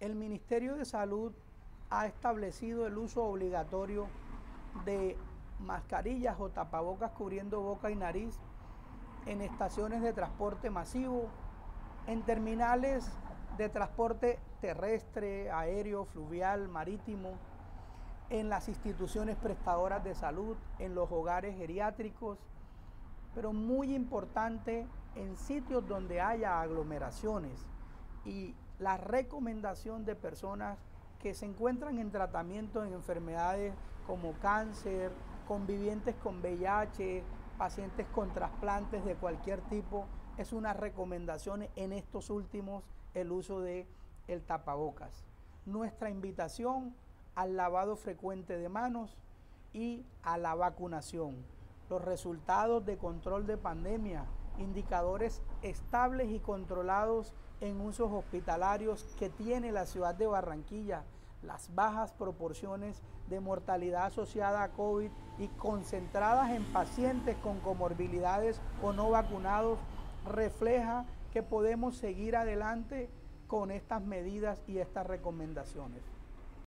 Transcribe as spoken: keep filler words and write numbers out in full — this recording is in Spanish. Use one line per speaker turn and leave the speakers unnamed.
El Ministerio de Salud ha establecido el uso obligatorio de mascarillas o tapabocas cubriendo boca y nariz en estaciones de transporte masivo, en terminales de transporte terrestre, aéreo, fluvial, marítimo, en las instituciones prestadoras de salud, en los hogares geriátricos, pero muy importante en sitios donde haya aglomeraciones y la recomendación de personas que se encuentran en tratamiento en enfermedades como cáncer, convivientes con V I H, pacientes con trasplantes de cualquier tipo, es una recomendación en estos últimos el uso de el tapabocas. Nuestra invitación al lavado frecuente de manos y a la vacunación. Los resultados de control de pandemia, indicadores estables y controlados en usos hospitalarios que tiene la ciudad de Barranquilla, las bajas proporciones de mortalidad asociada a COVID y concentradas en pacientes con comorbilidades o no vacunados, refleja que podemos seguir adelante con estas medidas y estas recomendaciones.